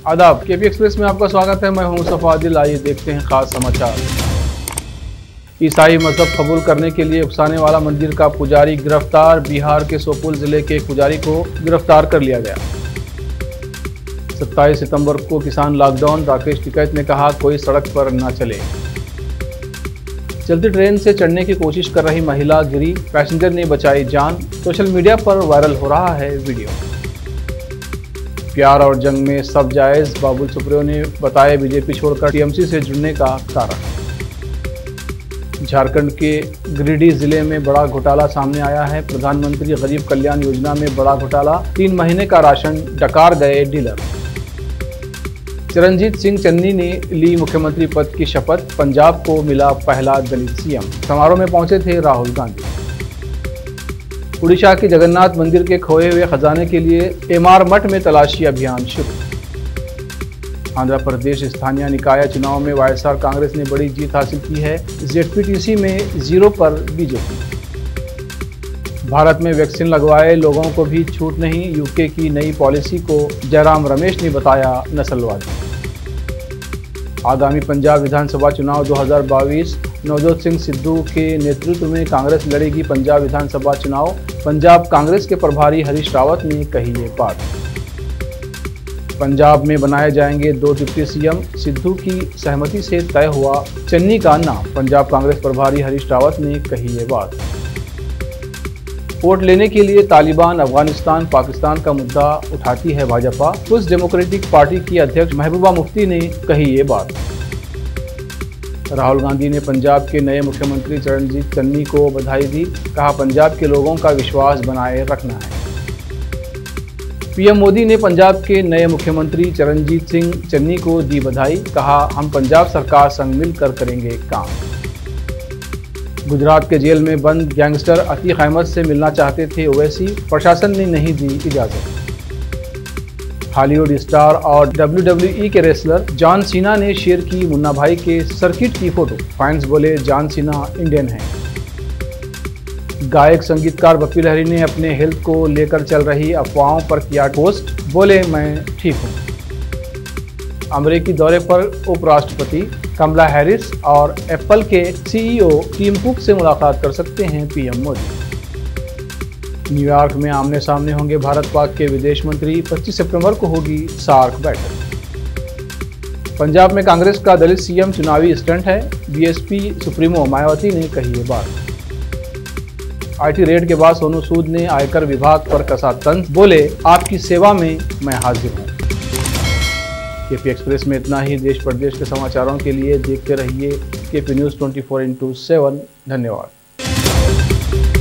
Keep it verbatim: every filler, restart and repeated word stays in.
आदाब, KP express में आपका स्वागत है। मैं हूं मुस्तफा आदिल। आइए देखते हैं खास समाचार। ईसाई मजहब कबूल करने के लिए उकसाने वाला मंदिर का पुजारी गिरफ्तार। बिहार के सुपौल जिले के एक पुजारी को गिरफ्तार कर लिया गया। सत्ताईस सितंबर को किसान लॉकडाउन। राकेश टिकैत ने कहा कोई सड़क पर न चले। चलती ट्रेन से चढ़ने की कोशिश कर रही महिला गिरी, पैसेंजर ने बचाई जान। सोशल मीडिया पर वायरल हो रहा है वीडियो। प्यार और जंग में सब जायज, बाबुल सुप्रियो ने बताया बीजेपी छोड़कर टीएमसी से जुड़ने का कारण। झारखंड के गिरिडीह जिले में बड़ा घोटाला सामने आया है। प्रधानमंत्री गरीब कल्याण योजना में बड़ा घोटाला, तीन महीने का राशन डकार गए डीलर। चरणजीत सिंह चन्नी ने ली मुख्यमंत्री पद की शपथ। पंजाब को मिला पहला दलित सीएम। समारोह में पहुंचे थे राहुल गांधी। उड़ीसा के जगन्नाथ मंदिर के खोए हुए खजाने के लिए एमआर मठ में तलाशी अभियान शुरू। आंध्र प्रदेश स्थानीय निकाय चुनाव में वाईएसआर कांग्रेस ने बड़ी जीत हासिल की है। जेडपीटीसी में जीरो पर बीजेपी। भारत में वैक्सीन लगवाए लोगों को भी छूट नहीं, यूके की नई पॉलिसी को जयराम रमेश ने बताया नस्लवादी। आगामी पंजाब विधानसभा चुनाव दो हज़ार बाईस, नवजोत सिंह सिद्धू के नेतृत्व में कांग्रेस लड़ेगी पंजाब विधानसभा चुनाव। पंजाब कांग्रेस के प्रभारी हरीश रावत ने कही ये बात। पंजाब में बनाए जाएंगे दो डिप्टी सीएम, सिद्धू की सहमति से तय हुआ चन्नी का नाम। पंजाब कांग्रेस प्रभारी हरीश रावत ने कही ये बात। वोट लेने के लिए तालिबान, अफगानिस्तान, पाकिस्तान का मुद्दा उठाती है भाजपा। पीपुल्स डेमोक्रेटिक पार्टी की अध्यक्ष महबूबा मुफ्ती ने कही ये बात। राहुल गांधी ने पंजाब के नए मुख्यमंत्री चरणजीत चन्नी को बधाई दी। कहा पंजाब के लोगों का विश्वास बनाए रखना है। पीएम मोदी ने पंजाब के नए मुख्यमंत्री चरणजीत सिंह चन्नी को दी बधाई। कहा हम पंजाब सरकार संग मिलकर करेंगे काम। गुजरात के जेल में बंद गैंगस्टर अतीक अहमद से मिलना चाहते थे ओवैसी, प्रशासन ने नहीं दी इजाजत। हॉलीवुड स्टार और डब्ल्यू डब्ल्यू ई के रेसलर जॉन सीना ने शेयर की मुन्ना भाई के सर्किट की फोटो। फैंस बोले जॉन सीना इंडियन है। गायक संगीतकार बप्पी लहरी ने अपने हेल्थ को लेकर चल रही अफवाहों पर किया पोस्ट। बोले मैं ठीक हूँ। अमेरिकी दौरे पर उपराष्ट्रपति कमला हैरिस और एप्पल के सीईओ टिम कुक से मुलाकात कर सकते हैं पीएम मोदी। न्यूयॉर्क में आमने सामने होंगे भारत पाक के विदेश मंत्री। पच्चीस सितंबर को होगी सार्क बैठक। पंजाब में कांग्रेस का दलित सीएम चुनावी स्टंट है। बीएसपी सुप्रीमो मायावती ने कही ये बात। आईटी रेड के बाद सोनू सूद ने आयकर विभाग पर कसा तंज। बोले आपकी सेवा में मैं हाजिर हूँ। केपी एक्सप्रेस में इतना ही। देश प्रदेश के समाचारों के लिए देखते रहिए KP news twenty four into seven. धन्यवाद।